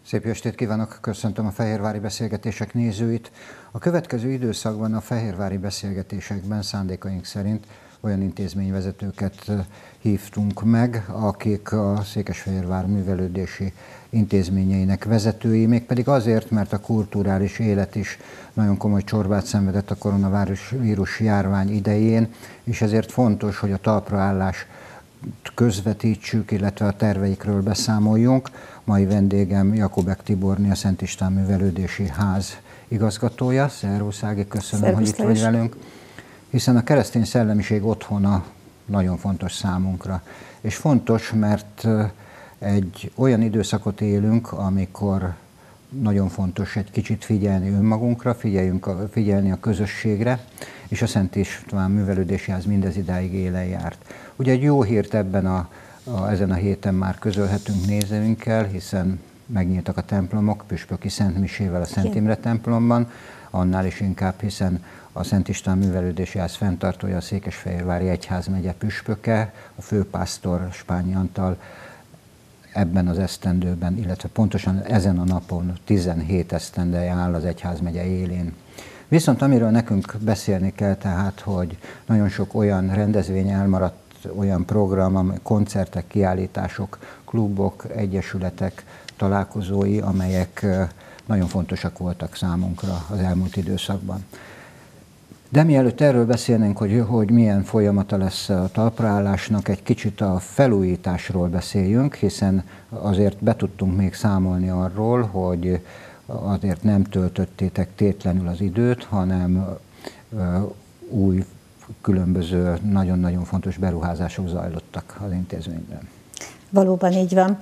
Szép estét kívánok, köszöntöm a Fehérvári Beszélgetések nézőit. A következő időszakban a Fehérvári Beszélgetésekben szándékaink szerint olyan intézményvezetőket hívtunk meg, akik a Székesfehérvár művelődési intézményeinek vezetői, mégpedig azért, mert a kulturális élet is nagyon komoly csorbát szenvedett a koronavírus járvány idején, és ezért fontos, hogy a talpraállás közvetítsük, illetve a terveikről beszámoljunk. Mai vendégem Jakóbek Tiborné, a Szent István Művelődési Ház igazgatója. Szervusz Ági, köszönöm, hogy itt vagy velünk. Hiszen a keresztény szellemiség otthona nagyon fontos számunkra. És fontos, mert egy olyan időszakot élünk, amikor nagyon fontos egy kicsit figyelni önmagunkra, figyelni a közösségre, és a Szent István Művelődési Ház mindez idáig élen járt. Ugye egy jó hírt ezen a héten már közölhetünk nézőinkkel, hiszen megnyíltak a templomok, püspöki szentmisével a Szent Imre templomban, annál is inkább, hiszen a Szent István Művelődési Ház fenntartója, a Székesfehérvári Egyházmegye püspöke, a főpásztor Spányi Antal ebben az esztendőben, illetve pontosan ezen a napon 17 esztendeje áll az egyházmegye élén. Viszont amiről nekünk beszélni kell tehát, hogy nagyon sok olyan rendezvény elmaradt, olyan program, koncertek, kiállítások, klubok, egyesületek találkozói, amelyek nagyon fontosak voltak számunkra az elmúlt időszakban. De mielőtt erről beszélnénk, hogy milyen folyamata lesz a talpraállásnak, egy kicsit a felújításról beszéljünk, hiszen azért be tudtunk még számolni arról, hogy azért nem töltöttétek tétlenül az időt, hanem új, különböző, nagyon-nagyon fontos beruházások zajlottak az intézményben. Valóban így van.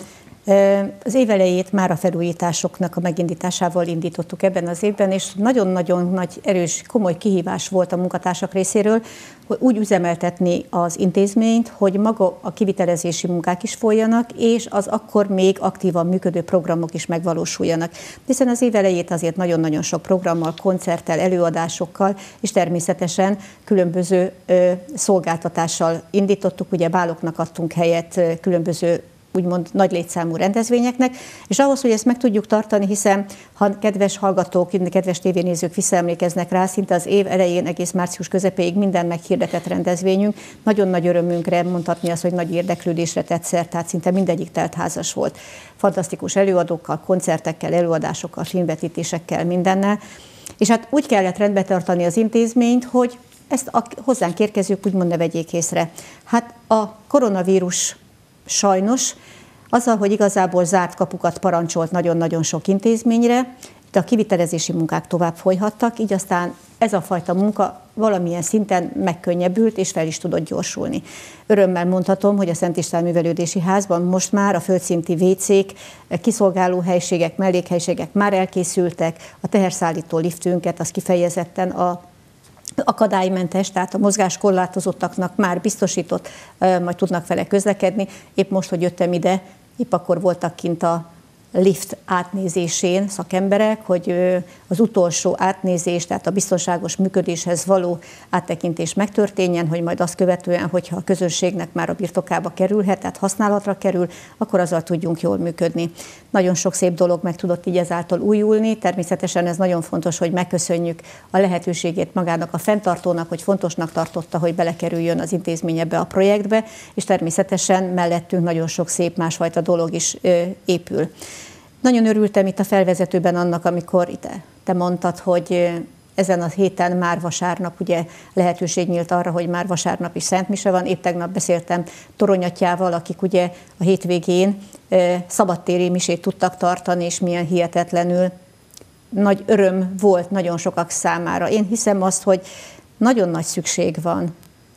Az év elejét már a felújításoknak a megindításával indítottuk ebben az évben, és nagyon-nagyon nagy, erős, komoly kihívás volt a munkatársak részéről, hogy úgy üzemeltetni az intézményt, hogy maga a kivitelezési munkák is folyjanak, és az akkor még aktívan működő programok is megvalósuljanak. Hiszen az év elejét azért nagyon-nagyon sok programmal, koncerttel, előadásokkal, és természetesen különböző szolgáltatással indítottuk, ugye báloknak adtunk helyet különböző úgymond nagy létszámú rendezvényeknek, és ahhoz, hogy ezt meg tudjuk tartani, hiszen ha kedves hallgatók, kedves tévénézők visszaemlékeznek rá, szinte az év elején, egész március közepéig minden meghirdetett rendezvényünk, nagyon nagy örömünkre mondhatni azt, hogy nagy érdeklődésre tett szert, tehát szinte mindegyik teltházas volt. Fantasztikus előadókkal, koncertekkel, előadásokkal, filmvetítésekkel, mindennel, és hát úgy kellett rendbe tartani az intézményt, hogy ezt a hozzánk érkezők úgymond ne vegyék észre. Hát a koronavírus sajnos, azzal, hogy igazából zárt kapukat parancsolt nagyon-nagyon sok intézményre, de a kivitelezési munkák tovább folyhattak, így aztán ez a fajta munka valamilyen szinten megkönnyebbült és fel is tudott gyorsulni. Örömmel mondhatom, hogy a Szent István Művelődési Házban most már a földszinti WC-k, kiszolgáló helységek, mellékhelyiségek már elkészültek, a teherszállító liftünket az kifejezetten a akadálymentes, tehát a mozgáskorlátozottaknak már biztosított, majd tudnak vele közlekedni. Épp most, hogy jöttem ide, épp akkor voltak kint a lift átnézésén szakemberek, hogy az utolsó átnézés, tehát a biztonságos működéshez való áttekintés megtörténjen, hogy majd azt követően, hogyha a közönségnek már a birtokába kerülhet, tehát használatra kerül, akkor azzal tudjunk jól működni. Nagyon sok szép dolog meg tudott így ezáltal újulni, természetesen ez nagyon fontos, hogy megköszönjük a lehetőségét magának a fenntartónak, hogy fontosnak tartotta, hogy belekerüljön az intézmény ebbe a projektbe, és természetesen mellettünk nagyon sok szép másfajta dolog is épül. Nagyon örültem itt a felvezetőben annak, amikor te mondtad, hogy ezen a héten már vasárnap ugye lehetőség nyílt arra, hogy már vasárnap is szentmise van. Épp tegnap beszéltem Toronyatyával, akik ugye a hétvégén szabadtéri misét tudtak tartani, és milyen hihetetlenül nagy öröm volt nagyon sokak számára. Én hiszem azt, hogy nagyon nagy szükség van,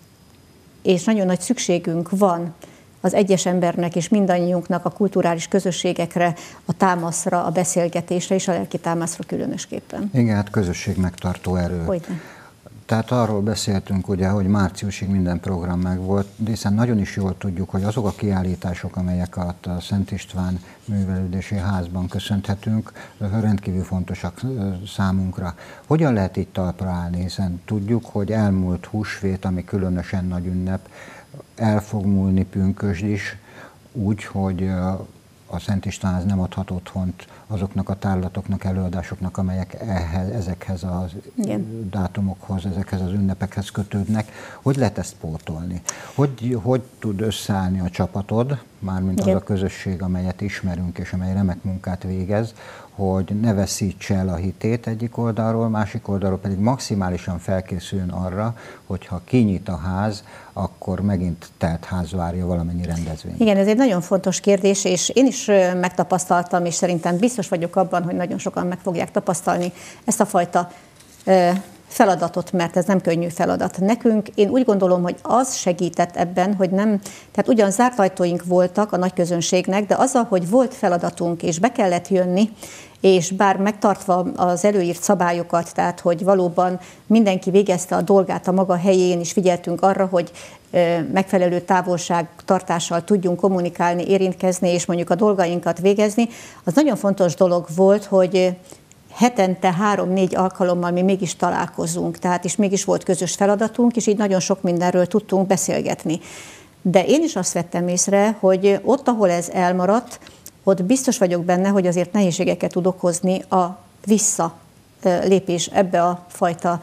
és nagyon nagy szükségünk van az egyes embernek és mindannyiunknak a kulturális közösségekre, a támaszra, a beszélgetésre és a lelki támaszra különösképpen. Igen, hát közösség megtartó erő. Hogyne. Tehát arról beszéltünk ugye, hogy márciusig minden program megvolt, hiszen nagyon is jól tudjuk, hogy azok a kiállítások, amelyeket a Szent István Művelődési Házban köszönhetünk, rendkívül fontosak számunkra. Hogyan lehet itt talpra állni, hiszen tudjuk, hogy elmúlt húsvét, ami különösen nagy ünnep, el fog múlni pünkösd is, úgy, hogy a Szent Istvánház nem adhat otthont azoknak a tárlatoknak, előadásoknak, amelyek ezekhez a dátumokhoz, ezekhez az ünnepekhez kötődnek. Hogy lehet ezt pótolni? Hogy tud összeállni a csapatod, mármint az a közösség, amelyet ismerünk, és amely remek munkát végez, hogy ne veszítse el a hitét egyik oldalról, másik oldalról pedig maximálisan felkészüljön arra, hogyha kinyit a ház, akkor megint telt ház várja valamennyi rendezvény. Igen, ez egy nagyon fontos kérdés, és én is megtapasztaltam, és szerintem biztos vagyok abban, hogy nagyon sokan meg fogják tapasztalni ezt a fajta feladatot, mert ez nem könnyű feladat. Nekünk, én úgy gondolom, hogy az segített ebben, hogy nem, tehát ugyan zárt ajtóink voltak a nagy közönségnek, de azzal, hogy volt feladatunk, és be kellett jönni, és bár megtartva az előírt szabályokat, tehát hogy valóban mindenki végezte a dolgát a maga helyén, és figyeltünk arra, hogy megfelelő távolságtartással tudjunk kommunikálni, érintkezni, és mondjuk a dolgainkat végezni, az nagyon fontos dolog volt, hogy hetente 3-4 alkalommal mi mégis találkozunk, tehát is mégis volt közös feladatunk, és így nagyon sok mindenről tudtunk beszélgetni. De én is azt vettem észre, hogy ott, ahol ez elmaradt, ott biztos vagyok benne, hogy azért nehézségeket tud okozni a visszalépés ebbe a fajta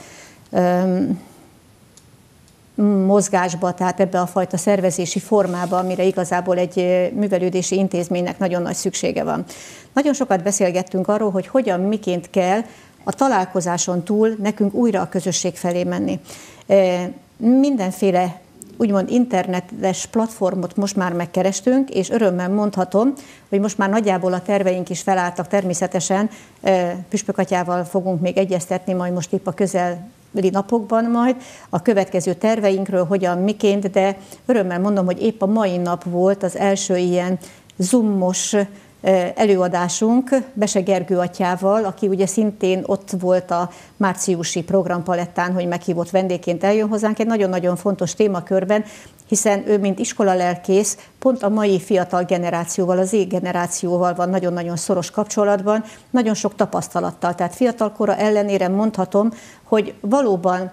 mozgásba, tehát ebbe a fajta szervezési formába, amire igazából egy művelődési intézménynek nagyon nagy szüksége van. Nagyon sokat beszélgettünk arról, hogy hogyan, miként kell a találkozáson túl nekünk újra a közösség felé menni. Mindenféle úgymond internetes platformot most már megkerestünk, és örömmel mondhatom, hogy most már nagyjából a terveink is felálltak természetesen. Püspök atyával fogunk még egyeztetni, majd most épp a közeli napokban majd a következő terveinkről, hogyan, miként, de örömmel mondom, hogy épp a mai nap volt az első ilyen zoomos előadásunk Bese Gergő atyával, aki ugye szintén ott volt a márciusi programpalettán, hogy meghívott vendégként eljön hozzánk egy nagyon-nagyon fontos témakörben, hiszen ő, mint iskolalelkész, pont a mai fiatal generációval, az Z-generációval van nagyon-nagyon szoros kapcsolatban, nagyon sok tapasztalattal. Tehát fiatalkora ellenére mondhatom, hogy valóban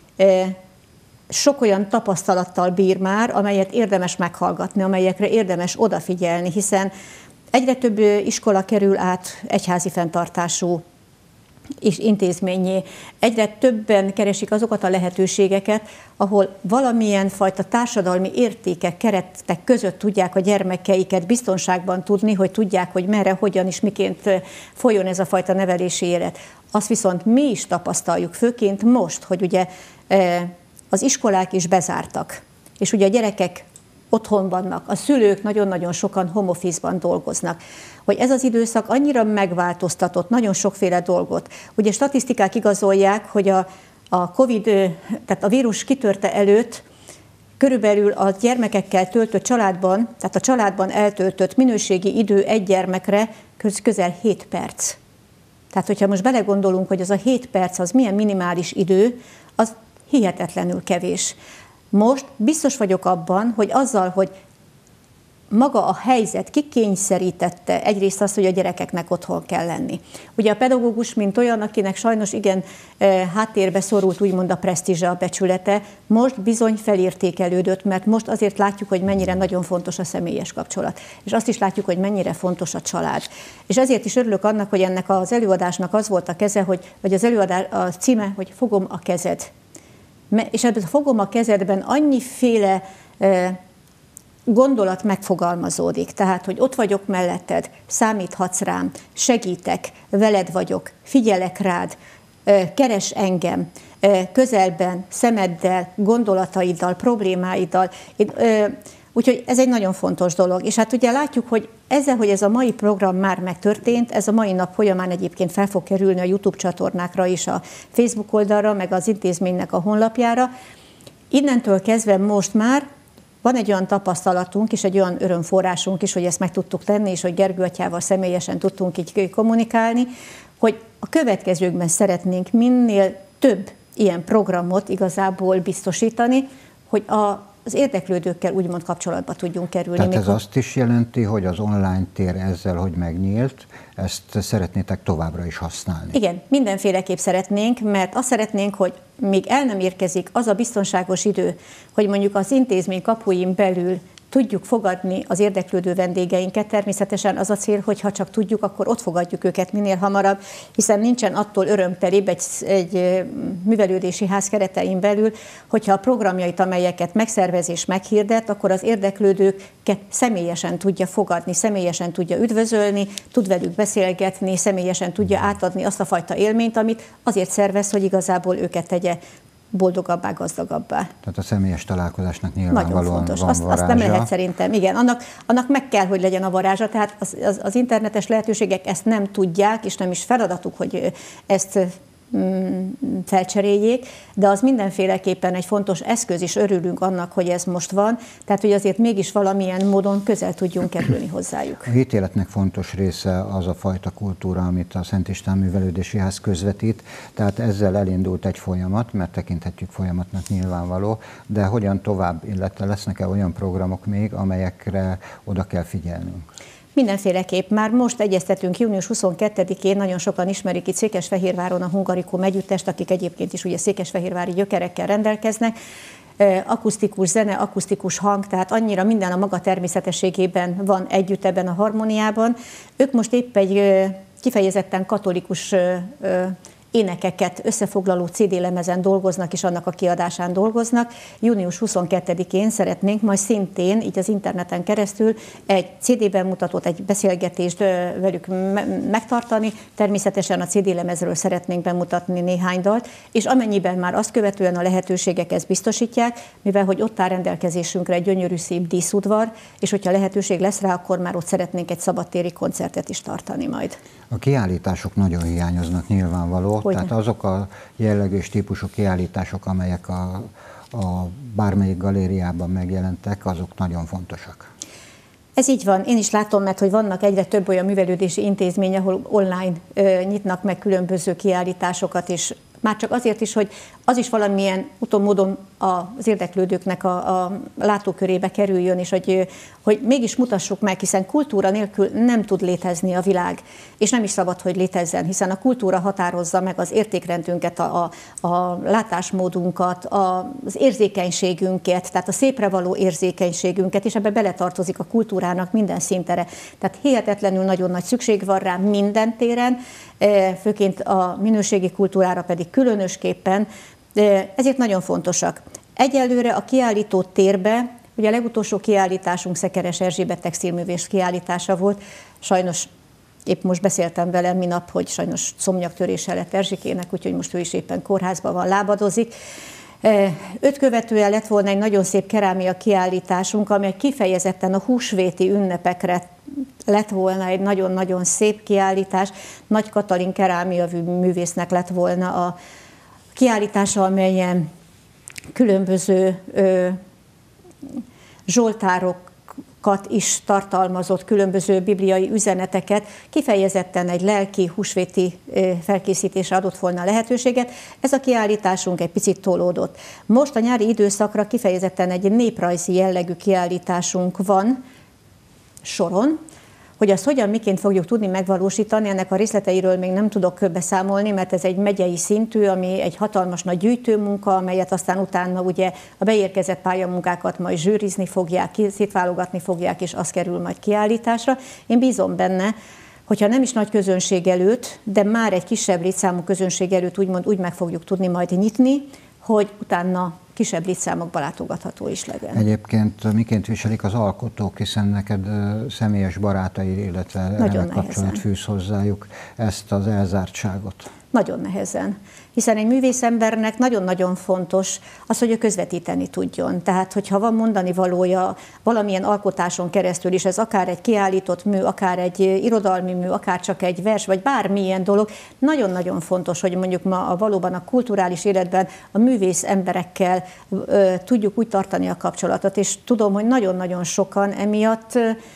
sok olyan tapasztalattal bír már, amelyet érdemes meghallgatni, amelyekre érdemes odafigyelni, hiszen egyre több iskola kerül át egyházi fenntartású és intézményé. Egyre többen keresik azokat a lehetőségeket, ahol valamilyen fajta társadalmi értékek, keretek között tudják a gyermekeiket biztonságban tudni, hogy tudják, hogy merre, hogyan és miként folyjon ez a fajta nevelési élet. Azt viszont mi is tapasztaljuk, főként most, hogy ugye az iskolák is bezártak, és ugye a gyerekek otthon vannak, a szülők nagyon-nagyon sokan home office-ban dolgoznak, hogy ez az időszak annyira megváltoztatott nagyon sokféle dolgot. Ugye statisztikák igazolják, hogy a COVID, tehát a vírus kitörte előtt körülbelül a gyermekekkel töltött családban, tehát a családban eltöltött minőségi idő egy gyermekre közel 7 perc. Tehát, hogyha most belegondolunk, hogy az a 7 perc az milyen minimális idő, az hihetetlenül kevés. Most biztos vagyok abban, hogy azzal, hogy maga a helyzet kikényszerítette egyrészt azt, hogy a gyerekeknek otthon kell lenni. Ugye a pedagógus, mint olyan, akinek sajnos igen háttérbe szorult úgymond a presztízse, a becsülete, most bizony felértékelődött, mert most azért látjuk, hogy mennyire nagyon fontos a személyes kapcsolat. És azt is látjuk, hogy mennyire fontos a család. És ezért is örülök annak, hogy ennek az előadásnak az volt a keze, vagy az előadás a címe, hogy Fogom a kezed. És ebben a Fogom a kezedben annyiféle gondolat megfogalmazódik. Tehát, hogy ott vagyok melletted, számíthatsz rám, segítek, veled vagyok, figyelek rád, keres engem, közelben, szemeddel, gondolataiddal, problémáiddal. Úgyhogy ez egy nagyon fontos dolog. És hát ugye látjuk, hogy ezzel, hogy ez a mai program már megtörtént, ez a mai nap folyamán egyébként fel fog kerülni a YouTube csatornákra is, a Facebook oldalra, meg az intézménynek a honlapjára. Innentől kezdve most már van egy olyan tapasztalatunk és egy olyan örömforrásunk is, hogy ezt meg tudtuk tenni, és hogy Gergő atyával személyesen tudtunk így kommunikálni, hogy a következőkben szeretnénk minél több ilyen programot igazából biztosítani, hogy az érdeklődőkkel úgymond kapcsolatba tudjunk kerülni. Tehát ez azt is jelenti, hogy az online tér ezzel, hogy megnyílt, ezt szeretnétek továbbra is használni? Igen, mindenféleképp szeretnénk, mert azt szeretnénk, hogy még el nem érkezik az a biztonságos idő, hogy mondjuk az intézmény kapuin belül tudjuk fogadni az érdeklődő vendégeinket. Természetesen az a cél, hogy ha csak tudjuk, akkor ott fogadjuk őket minél hamarabb, hiszen nincsen attól örömtelibb egy művelődési ház keretein belül, hogyha a programjait, amelyeket megszervez és meghirdet, akkor az érdeklődőket személyesen tudja fogadni, személyesen tudja üdvözölni, tud velük beszélgetni, személyesen tudja átadni azt a fajta élményt, amit azért szervez, hogy igazából őket tegye boldogabbá, gazdagabbá. Tehát a személyes találkozásnak nyilvánvalóan nagyon fontos. Van azt nem lehet szerintem. Igen, annak meg kell, hogy legyen a varázsa, tehát az internetes lehetőségek ezt nem tudják, és nem is feladatuk, hogy ezt felcseréljék, de az mindenféleképpen egy fontos eszköz, és örülünk annak, hogy ez most van, tehát hogy azért mégis valamilyen módon közel tudjunk kerülni hozzájuk. A hitéletnek fontos része az a fajta kultúra, amit a Szent István Művelődési Ház közvetít, tehát ezzel elindult egy folyamat, mert tekinthetjük folyamatnak nyilvánvaló, de hogyan tovább, illetve lesznek-e olyan programok még, amelyekre oda kell figyelnünk? Mindenféleképp. Már most egyeztetünk június 22-én, nagyon sokan ismerik itt Székesfehérváron a Hungarikum együttest, akik egyébként is ugye székesfehérvári gyökerekkel rendelkeznek. Akusztikus zene, akusztikus hang, tehát annyira minden a maga természetességében van együtt ebben a harmóniában. Ők most épp egy kifejezetten katolikus énekeket összefoglaló CD-lemezen dolgoznak, és annak a kiadásán dolgoznak. Június 22-én szeretnénk majd szintén, így az interneten keresztül egy CD-ben mutatott, egy beszélgetést velük megtartani. Természetesen a CD-lemezről szeretnénk bemutatni néhány dalt, és amennyiben már azt követően a lehetőségek ezt biztosítják, mivel hogy ott áll rendelkezésünkre egy gyönyörű szép díszudvar, és hogyha lehetőség lesz rá, akkor már ott szeretnénk egy szabadtéri koncertet is tartani majd. A kiállítások nagyon hiányoznak nyilvánvaló, tehát azok a jellegű és típusú kiállítások, amelyek a bármelyik galériában megjelentek, azok nagyon fontosak. Ez így van, én is látom, mert hogy vannak egyre több olyan művelődési intézmény, ahol online nyitnak meg különböző kiállításokat, és már csak azért is, hogy az is valamilyen utómódon az érdeklődőknek a látókörébe kerüljön, és hogy mégis mutassuk meg, hiszen kultúra nélkül nem tud létezni a világ, és nem is szabad, hogy létezzen, hiszen a kultúra határozza meg az értékrendünket, a látásmódunkat, az érzékenységünket, tehát a szépre való érzékenységünket, és ebbe beletartozik a kultúrának minden szintere. Tehát hihetetlenül nagyon nagy szükség van rá minden téren, főként a minőségi kultúrára pedig különösképpen, ezért nagyon fontosak. Egyelőre a kiállító térbe, ugye a legutolsó kiállításunk Szekeres Erzsébet textilművész kiállítása volt, sajnos épp most beszéltem vele minap, hogy sajnos szomnyaktörése lett Erzsikének, úgyhogy most ő is éppen kórházban van, lábadozik. Őt követően lett volna egy nagyon szép kerámia kiállításunk, amely kifejezetten a húsvéti ünnepekre lett volna egy nagyon-nagyon szép kiállítás. Nagy Katalin kerámia művésznek lett volna a kiállítása, amelyen különböző zsoltárokat is tartalmazott, különböző bibliai üzeneteket, kifejezetten egy lelki, húsvéti felkészítésre adott volna lehetőséget. Ez a kiállításunk egy picit tolódott. Most a nyári időszakra kifejezetten egy néprajzi jellegű kiállításunk van soron. Hogy azt hogyan, miként fogjuk tudni megvalósítani, ennek a részleteiről még nem tudok beszámolni, mert ez egy megyei szintű, ami egy hatalmas nagy gyűjtőmunka, amelyet aztán utána ugye a beérkezett pályamunkákat majd zsűrizni fogják, szétválogatni fogják, és az kerül majd kiállításra. Én bízom benne, hogyha nem is nagy közönség előtt, de már egy kisebb létszámú közönség előtt úgymond úgy meg fogjuk tudni majd nyitni, hogy utána kisebb létszámokba látogatható is legyen. Egyébként miként viselik az alkotók, hiszen neked személyes barátaid, illetve ennek kapcsolat fűz hozzájuk ezt az elzártságot? Nagyon nehezen. Hiszen egy művészembernek nagyon-nagyon fontos az, hogy ő közvetíteni tudjon. Tehát, hogyha van mondani valója valamilyen alkotáson keresztül is, ez akár egy kiállított mű, akár egy irodalmi mű, akár csak egy vers, vagy bármilyen dolog, nagyon-nagyon fontos, hogy mondjuk ma valóban a kulturális életben a művész emberekkel tudjuk úgy tartani a kapcsolatot, és tudom, hogy nagyon-nagyon sokan emiatt.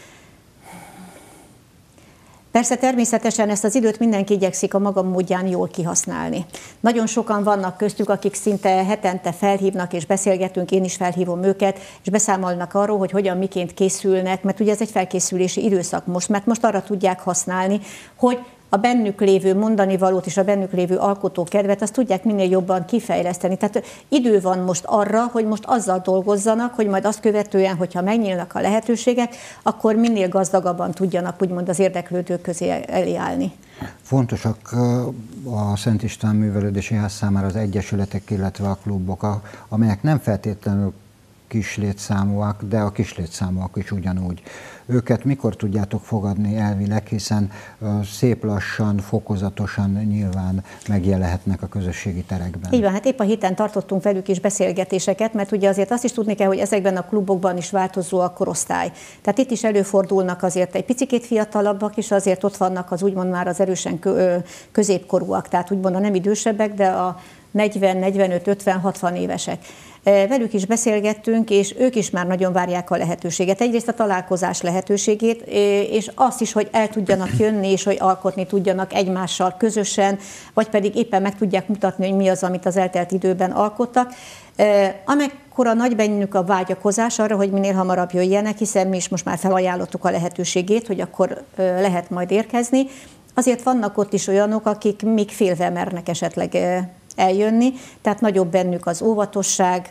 Persze természetesen ezt az időt mindenki igyekszik a maga módján jól kihasználni. Nagyon sokan vannak köztük, akik szinte hetente felhívnak és beszélgetünk, én is felhívom őket, és beszámolnak arról, hogy hogyan, miként készülnek, mert ugye ez egy felkészülési időszak most, mert most arra tudják használni, hogy a bennük lévő mondanivalót és a bennük lévő alkotókedvet, azt tudják minél jobban kifejleszteni. Tehát idő van most arra, hogy most azzal dolgozzanak, hogy majd azt követően, hogyha megnyílnak a lehetőségek, akkor minél gazdagabban tudjanak úgymond az érdeklődők közé elállni. Fontosak a Szent István Művelődési Ház számára az egyesületek, illetve a klubok, amelyek nem feltétlenül kislétszámúak, de a kislétszámúak is ugyanúgy. Őket mikor tudjátok fogadni elvileg, hiszen szép lassan, fokozatosan nyilván megjelenhetnek a közösségi terekben. Így van, hát épp a héten tartottunk velük is beszélgetéseket, mert ugye azért azt is tudni kell, hogy ezekben a klubokban is változó a korosztály. Tehát itt is előfordulnak azért egy picikét fiatalabbak, és azért ott vannak az úgymond már az erősen középkorúak, tehát úgymond a nem idősebbek, de a 40, 45, 50, 60 évesek. Velük is beszélgettünk, és ők is már nagyon várják a lehetőséget. Egyrészt a találkozás lehetőségét, és azt is, hogy el tudjanak jönni, és hogy alkotni tudjanak egymással közösen, vagy pedig éppen meg tudják mutatni, hogy mi az, amit az eltelt időben alkottak. Amekkora nagy bennük a vágyakozás arra, hogy minél hamarabb jöjjenek, hiszen mi is most már felajánlottuk a lehetőségét, hogy akkor lehet majd érkezni. Azért vannak ott is olyanok, akik még félve mernek esetleg eljönni, tehát nagyobb bennük az óvatosság,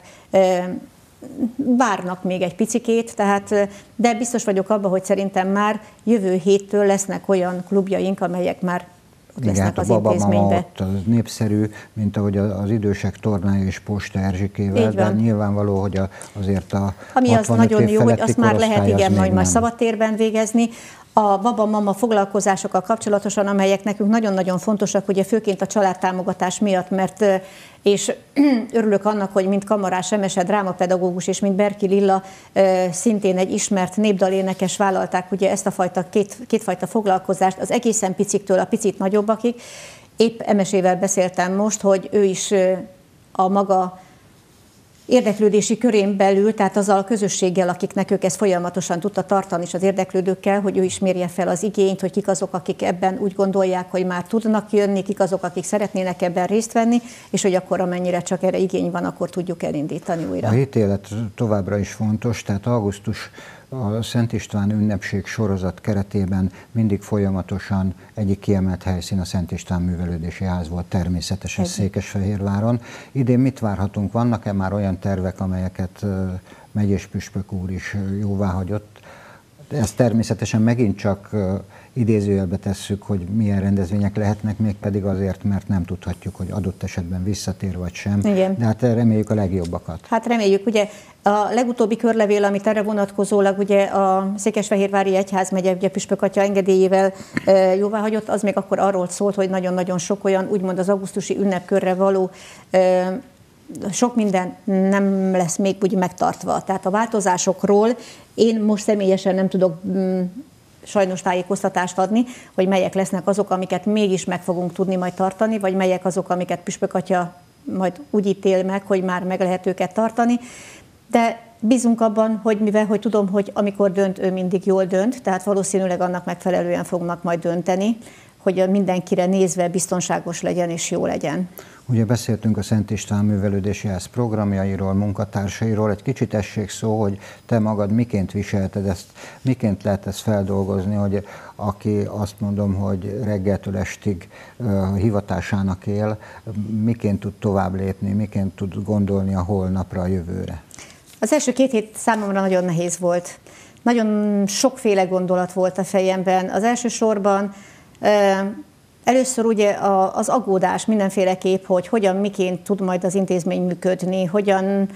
várnak még egy picikét, de biztos vagyok abban, hogy szerintem már jövő héttől lesznek olyan klubjaink, amelyek már ott lesznek az intézményben. Ott az népszerű, mint ahogy az idősek tornája és Posta Erzsikével, de nyilvánvaló, hogy azért a ami az nagyon jó, hogy azt már lehet igen majd szabadtérben végezni. A baba-mama foglalkozásokkal kapcsolatosan, amelyek nekünk nagyon-nagyon fontosak, ugye főként a családtámogatás miatt, mert és örülök annak, hogy mint Kamarás Emese drámapedagógus és mint Berki Lilla szintén egy ismert népdalénekes vállalták ugye ezt a fajta kétfajta foglalkozást, az egészen piciktől a picit nagyobbakig. Épp Emesével beszéltem most, hogy ő is a maga érdeklődési körén belül, tehát azzal a közösséggel, akiknek ők ezt folyamatosan tudta tartani, és az érdeklődőkkel, hogy ő is mérje fel az igényt, hogy kik azok, akik ebben úgy gondolják, hogy már tudnak jönni, kik azok, akik szeretnének ebben részt venni, és hogy akkor amennyire csak erre igény van, akkor tudjuk elindítani újra. A hitélet továbbra is fontos, tehát augusztus a Szent István ünnepség sorozat keretében mindig folyamatosan egyik kiemelt helyszín a Szent István Művelődési Ház volt, természetesen Székesfehérváron. Idén mit várhatunk? Vannak-e már olyan tervek, amelyeket megyés püspök úr is jóváhagyott? Ezt természetesen megint csak idézőjelbe tesszük, hogy milyen rendezvények lehetnek, mégpedig azért, mert nem tudhatjuk, hogy adott esetben visszatér vagy sem. Igen. De hát reméljük a legjobbakat. Hát reméljük, ugye a legutóbbi körlevél, amit erre vonatkozólag ugye a Székesfehérvári Egyházmegye ugye püspök atya engedélyével jóváhagyott, az még akkor arról szólt, hogy nagyon-nagyon sok olyan úgymond az augusztusi ünnepkörre való sok minden nem lesz még úgy megtartva. Tehát a változásokról én most személyesen nem tudok sajnos tájékoztatást adni, hogy melyek lesznek azok, amiket mégis meg fogunk tudni majd tartani, vagy melyek azok, amiket püspök atya majd úgy ítél meg, hogy már meg lehet őket tartani. De bízunk abban, hogy mivel hogy tudom, hogy amikor dönt, ő mindig jól dönt, tehát valószínűleg annak megfelelően fognak majd dönteni, hogy mindenkire nézve biztonságos legyen és jó legyen. Ugye beszéltünk a Szent István Művelődési Ház programjairól, munkatársairól, egy kicsit essék szó, hogy te magad miként viselted ezt, miként lehet ezt feldolgozni, hogy aki azt mondom, hogy reggeltől estig hivatásának él, miként tud tovább lépni, miként tud gondolni a holnapra, a jövőre? Az első 2 hét számomra nagyon nehéz volt. Nagyon sokféle gondolat volt a fejemben. Az első sorban először ugye az aggódás mindenféleképp, hogy hogyan, miként tud majd az intézmény működni, hogyan,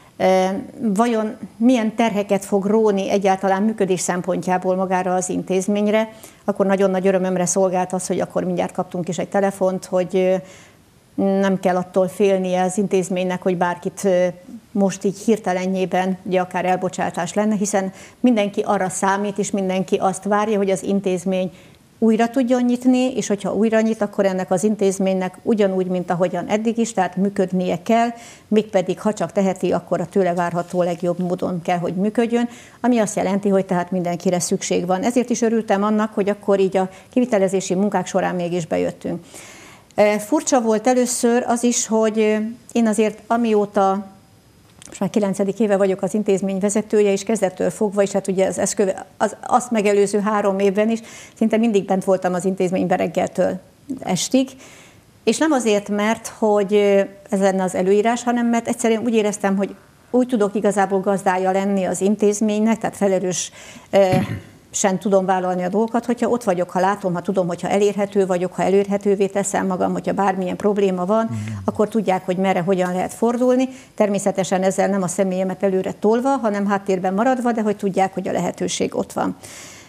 vajon milyen terheket fog róni egyáltalán működés szempontjából magára az intézményre. Akkor nagyon nagy örömömre szolgált az, hogy akkor mindjárt kaptunk is egy telefont, hogy nem kell attól félnie az intézménynek, hogy bárkit most így hirtelenjében ugye akár elbocsátás lenne, hiszen mindenki arra számít, és mindenki azt várja, hogy az intézmény újra tudjon nyitni, és hogyha újra nyit, akkor ennek az intézménynek ugyanúgy, mint ahogyan eddig is, tehát működnie kell, mégpedig ha csak teheti, akkor a tőle várható legjobb módon kell, hogy működjön, ami azt jelenti, hogy tehát mindenkire szükség van. Ezért is örültem annak, hogy akkor így a kivitelezési munkák során mégis bejöttünk. Furcsa volt először az is, hogy én azért amióta most már 9. éve vagyok az intézmény vezetője, és kezdettől fogva, és hát ugye azt megelőző 3 évben is szinte mindig bent voltam az intézményben reggeltől estig, és nem azért, mert hogy ez lenne az előírás, hanem mert egyszerűen úgy éreztem, hogy úgy tudok igazából gazdája lenni az intézménynek, tehát felelősen tudom vállalni a dolgokat, hogyha ott vagyok, ha látom, ha tudom, hogyha elérhető vagyok, ha elérhetővé teszem magam, hogyha bármilyen probléma van, akkor tudják, hogy merre, hogyan lehet fordulni. Természetesen ezzel nem a személyemet előre tolva, hanem háttérben maradva, de hogy tudják, hogy a lehetőség ott van.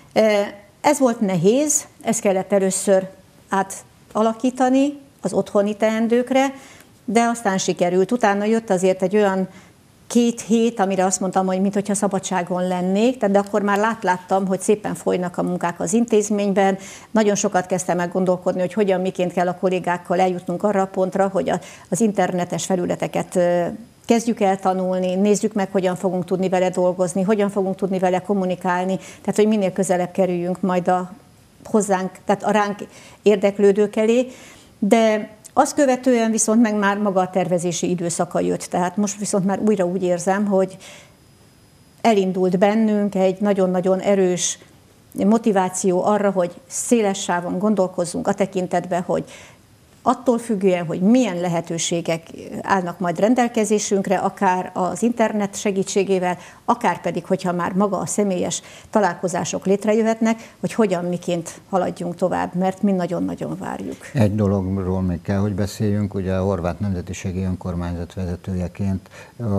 Ez volt nehéz, ezt kellett először átalakítani az otthoni teendőkre, de aztán sikerült. Utána jött azért egy olyan 2 hét, amire azt mondtam, hogy mintha szabadságon lennék, de akkor már láttam, hogy szépen folynak a munkák az intézményben. Nagyon sokat kezdtem el gondolkodni, hogy hogyan, miként kell a kollégákkal eljutnunk arra a pontra, hogy az internetes felületeket kezdjük el tanulni, nézzük meg, hogyan fogunk tudni vele dolgozni, hogyan fogunk tudni vele kommunikálni, tehát hogy minél közelebb kerüljünk majd hozzánk, tehát a ránk érdeklődők elé, de azt követően viszont meg már maga a tervezési időszaka jött, tehát most viszont már újra úgy érzem, hogy elindult bennünk egy nagyon-nagyon erős motiváció arra, hogy széles sávon gondolkozzunk a tekintetben, hogy attól függően, hogy milyen lehetőségek állnak majd rendelkezésünkre, akár az internet segítségével, akár pedig, hogyha már maga a személyes találkozások létrejöhetnek, hogy hogyan, miként haladjunk tovább, mert mi nagyon-nagyon várjuk. Egy dologról még kell, hogy beszéljünk, ugye a Horváth Nemzetiségi Önkormányzat vezetőjeként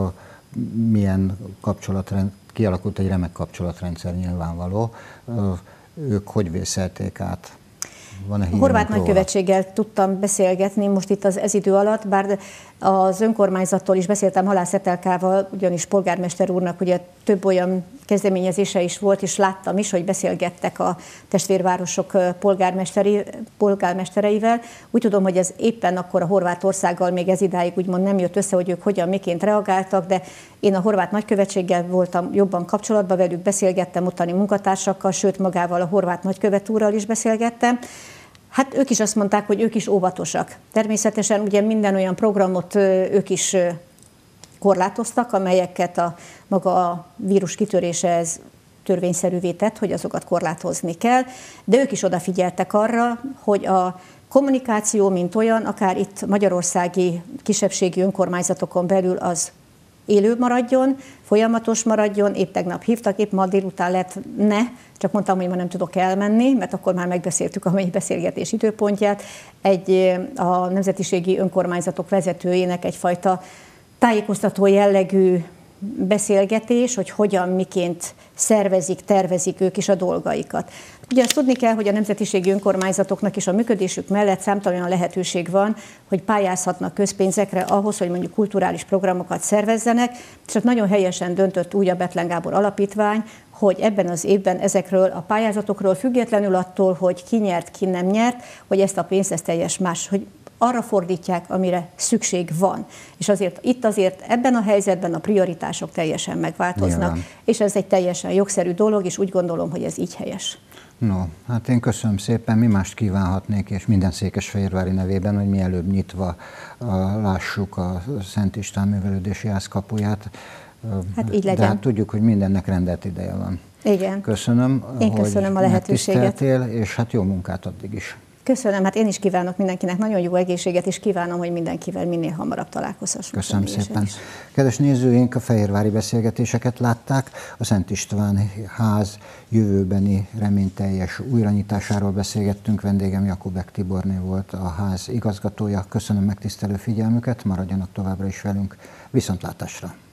milyen kialakult egy remek kapcsolatrendszer nyilvánvaló. Ők hogy vészelték át? Horváth nagykövetséggel tudtam beszélgetni most itt ez idő alatt, bár az önkormányzattól is beszéltem, Halász Etelkával, ugyanis polgármester úrnak ugye több olyan kezdeményezése is volt, és láttam is, hogy beszélgettek a testvérvárosok polgármestereivel. Úgy tudom, hogy ez éppen akkor a Horvátországgal még ez idáig úgymond nem jött össze, hogy ők hogyan, miként reagáltak, de én a horvát nagykövetséggel voltam jobban kapcsolatban, velük beszélgettem, ottani munkatársakkal, sőt magával a horvát nagykövet úrral is beszélgettem. Hát ők is azt mondták, hogy ők is óvatosak. Természetesen ugye minden olyan programot ők is korlátoztak, amelyeket maga a vírus kitörése ez törvényszerűvé tett, hogy azokat korlátozni kell, de ők is odafigyeltek arra, hogy a kommunikáció, mint olyan, akár itt magyarországi kisebbségi önkormányzatokon belül az élő maradjon, folyamatos maradjon. Épp tegnap hívtak, épp ma délután lett csak mondtam, hogy ma nem tudok elmenni, mert akkor már megbeszéltük a mai beszélgetés időpontját. A nemzetiségi önkormányzatok vezetőjének egyfajta tájékoztató jellegű beszélgetés, hogy hogyan, miként szervezik, tervezik ők is a dolgaikat. Ugye azt tudni kell, hogy a nemzetiségi önkormányzatoknak is a működésük mellett számtalan lehetőség van, hogy pályázhatnak közpénzekre ahhoz, hogy mondjuk kulturális programokat szervezzenek, és ott nagyon helyesen döntött úgy a Bethlen Gábor Alapítvány, hogy ebben az évben ezekről a pályázatokról függetlenül attól, hogy ki nyert, ki nem nyert, hogy ezt a pénzt ezt teljes más, hogy arra fordítják, amire szükség van. És azért ebben a helyzetben a prioritások teljesen megváltoznak, nyilván. És ez egy teljesen jogszerű dolog, és úgy gondolom, hogy ez így helyes. No, hát én köszönöm szépen, mi mást kívánhatnék, és minden székesfehérvári nevében, hogy mielőbb nyitva lássuk a Szent István művelődési ház kapuját. Hát így legyen. De hát tudjuk, hogy mindennek rendelt ideje van. Igen. Köszönöm, én köszönöm a lehetőséget. És hát jó munkát addig is. Köszönöm, hát én is kívánok mindenkinek nagyon jó egészséget, és kívánom, hogy mindenkivel minél hamarabb találkozhassunk. Köszönöm szépen. Kedves nézőink, a fehérvári beszélgetéseket látták. A Szent István ház jövőbeni reményteljes újranyitásáról beszélgettünk. Vendégem Jakubek Tiborné volt, a ház igazgatója. Köszönöm megtisztelő figyelmüket, maradjanak továbbra is velünk. Viszontlátásra!